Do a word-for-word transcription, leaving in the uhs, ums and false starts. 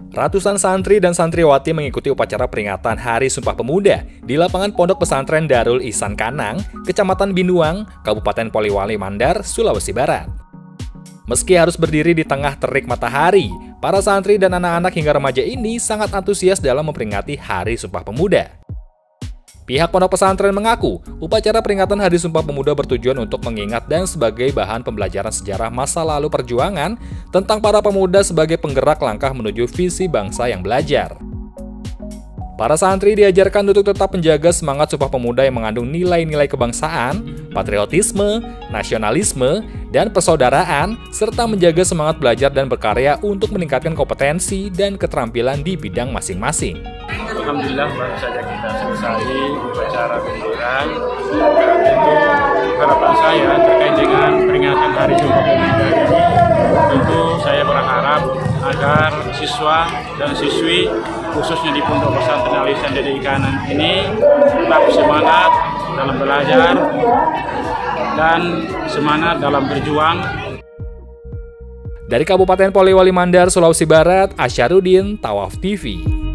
Ratusan santri dan santriwati mengikuti upacara peringatan Hari Sumpah Pemuda di lapangan Pondok Pesantren Darul Ihsan Kanang, Kecamatan Binuang, Kabupaten Poliwali Mandar, Sulawesi Barat. Meski harus berdiri di tengah terik matahari, para santri dan anak-anak hingga remaja ini sangat antusias dalam memperingati Hari Sumpah Pemuda. Pihak pondok pesantren mengaku, upacara peringatan Hari Sumpah Pemuda bertujuan untuk mengingat dan sebagai bahan pembelajaran sejarah masa lalu perjuangan tentang para pemuda sebagai penggerak langkah menuju visi bangsa yang belajar. Para santri diajarkan untuk tetap menjaga semangat Sumpah Pemuda yang mengandung nilai-nilai kebangsaan, patriotisme, nasionalisme, dan persaudaraan, serta menjaga semangat belajar dan berkarya untuk meningkatkan kompetensi dan keterampilan di bidang masing-masing. Alhamdulillah baru saja kita selesai upacara bendera. Tentu harapan saya terkait dengan peringatan Hari Sumpah Pemuda ini, tentu saya berharap agar siswa dan siswi khususnya di Pondok Pesantren Darul Ihsan Kanang ini tetap semangat dalam belajar dan semangat dalam berjuang. Dari Kabupaten Poliwali Mandar, Sulawesi Barat, Asyarudin, Tawaf T V.